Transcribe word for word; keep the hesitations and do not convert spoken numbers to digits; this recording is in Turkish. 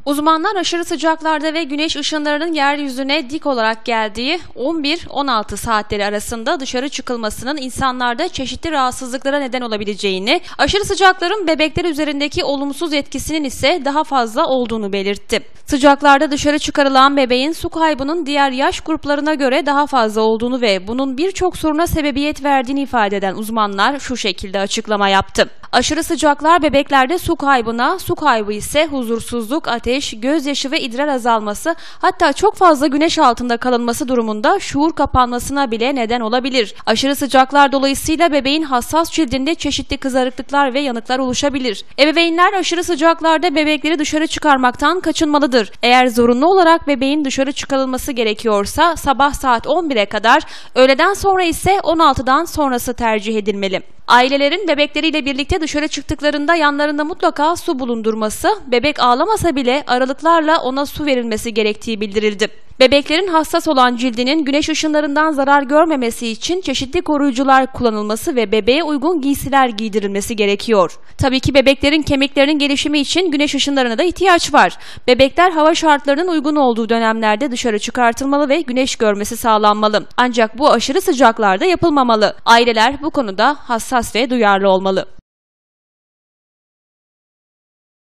Uzmanlar aşırı sıcaklarda ve güneş ışınlarının yeryüzüne dik olarak geldiği on bir on altı saatleri arasında dışarı çıkılmasının insanlarda çeşitli rahatsızlıklara neden olabileceğini, aşırı sıcakların bebekler üzerindeki olumsuz etkisinin ise daha fazla olduğunu belirtti. Sıcaklarda dışarı çıkarılan bebeğin su kaybının diğer yaş gruplarına göre daha fazla olduğunu ve bunun birçok soruna sebebiyet verdiğini ifade eden uzmanlar şu şekilde açıklama yaptı. Aşırı sıcaklar bebeklerde su kaybına, su kaybı ise huzursuzluk, ateş, gözyaşı ve idrar azalması, hatta çok fazla güneş altında kalınması durumunda şuur kapanmasına bile neden olabilir. Aşırı sıcaklar dolayısıyla bebeğin hassas cildinde çeşitli kızarıklıklar ve yanıklar oluşabilir. Ebeveynler aşırı sıcaklarda bebekleri dışarı çıkarmaktan kaçınmalıdır. Eğer zorunlu olarak bebeğin dışarı çıkarılması gerekiyorsa sabah saat on bire kadar, öğleden sonra ise on altıdan sonrası tercih edilmeli. Ailelerin bebekleriyle birlikte dışarı çıktıklarında yanlarında mutlaka su bulundurması, bebek ağlamasa bile aralıklarla ona su verilmesi gerektiği bildirildi. Bebeklerin hassas olan cildinin güneş ışınlarından zarar görmemesi için çeşitli koruyucular kullanılması ve bebeğe uygun giysiler giydirilmesi gerekiyor. Tabii ki bebeklerin kemiklerinin gelişimi için güneş ışınlarına da ihtiyaç var. Bebekler hava şartlarının uygun olduğu dönemlerde dışarı çıkartılmalı ve güneş görmesi sağlanmalı. Ancak bu aşırı sıcaklarda yapılmamalı. Aileler bu konuda hassas ve duyarlı olmalı.